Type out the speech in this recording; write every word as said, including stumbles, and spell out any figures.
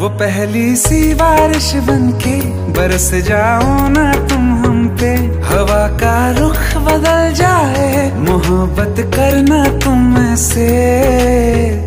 वो पहली सी बारिश बनके बरस जाओ ना तुम हम पे, हवा का रुख बदल जाए मोहब्बत करना तुम से।